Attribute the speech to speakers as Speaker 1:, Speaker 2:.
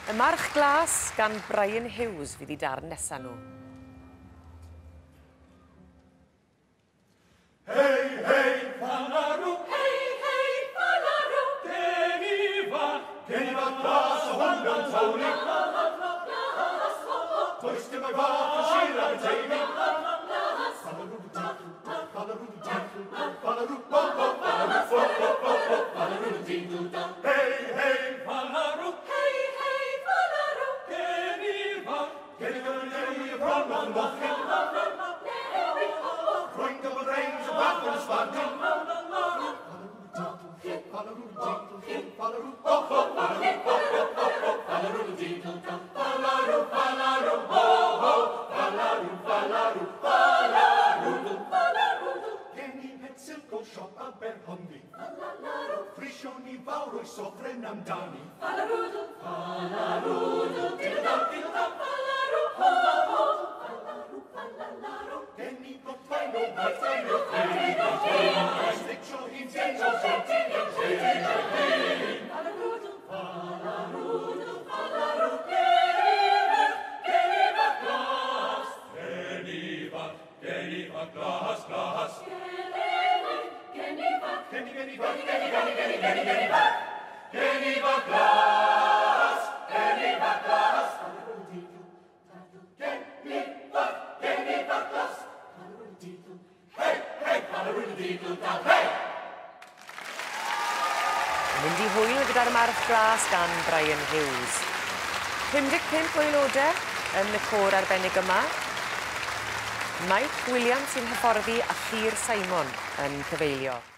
Speaker 1: Y March Glas gan Brian Hughes fydd I darn nesa nhw.
Speaker 2: Hei, hei, falarw! Hei, hei, falarw! Gen I fa glas o hwnnw'n tawni. Does dim ei fath yn sir am y teulu. Falarw, falarw, hei, hei, falarw! Hei, hei, falarw! Gen I bron o'n mochyn. Rwy'n gyfod reins o bach yn ysbadyn. Gen I het silco siop a Berhongi. Frision I fawr o'i soffren amdani. Gen I blodfaen o bwrthaen o ffein. Stitio hi'n tein o sotin i'n tein. Glas, glas. Gen I fa glas. Gen I fa glas. Hei, hei, palarwyddiddle dal, hei!
Speaker 1: Mynd I hwyl gyda'r March Glas gan Brian Hughes. 55 o aelodau yn y côr arbennig yma. Mike Williams sy'n hyfforddi a Llŷr Simon yn cyfeilio.